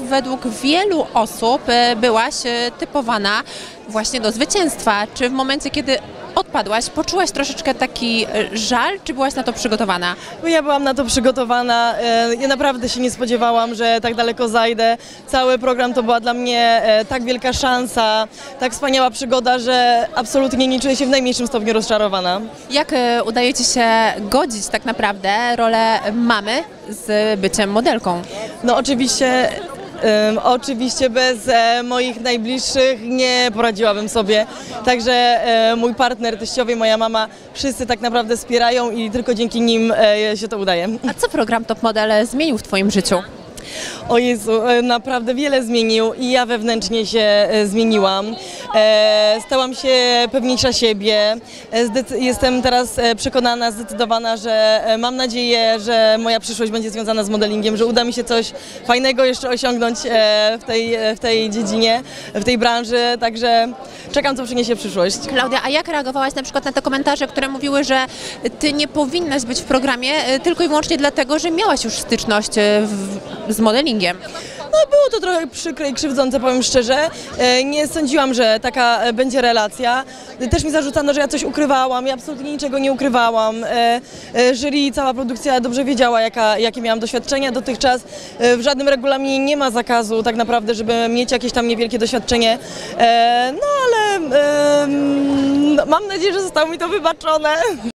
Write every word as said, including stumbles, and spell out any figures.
według wielu osób byłaś typowana właśnie do zwycięstwa. Czy w momencie, kiedy odpadłaś, poczułaś troszeczkę taki żal, czy byłaś na to przygotowana? No ja byłam na to przygotowana. Ja naprawdę się nie spodziewałam, że tak daleko zajdę. Cały program to była dla mnie tak wielka szansa, tak wspaniała przygoda, że absolutnie nie czuję się w najmniejszym stopniu rozczarowana. Jak udaje Ci się godzić tak naprawdę rolę mamy z byciem modelką? No oczywiście Um, oczywiście bez e, moich najbliższych nie poradziłabym sobie, także e, mój partner, teściowie, moja mama, wszyscy tak naprawdę wspierają i tylko dzięki nim e, się to udaje. A co program Top Model zmienił w Twoim życiu? O Jezu, naprawdę wiele zmienił i ja wewnętrznie się e, zmieniłam. E, stałam się pewniejsza siebie. E, jestem teraz przekonana, zdecydowana, że e, mam nadzieję, że moja przyszłość będzie związana z modelingiem, że uda mi się coś fajnego jeszcze osiągnąć e, w, tej, w tej dziedzinie, w tej branży, także czekam, co przyniesie przyszłość. Klaudia, a jak reagowałaś na przykład na te komentarze, które mówiły, że Ty nie powinnaś być w programie tylko i wyłącznie dlatego, że miałaś już styczność w, z modelingiem? No, było to trochę przykre i krzywdzące, powiem szczerze. Nie sądziłam, że taka będzie relacja. Też mi zarzucano, że ja coś ukrywałam. Ja absolutnie niczego nie ukrywałam. Jury i cała produkcja dobrze wiedziała, jaka, jakie miałam doświadczenia dotychczas. W żadnym regulaminie nie ma zakazu tak naprawdę, żeby mieć jakieś tam niewielkie doświadczenie. No ale mam nadzieję, że zostało mi to wybaczone.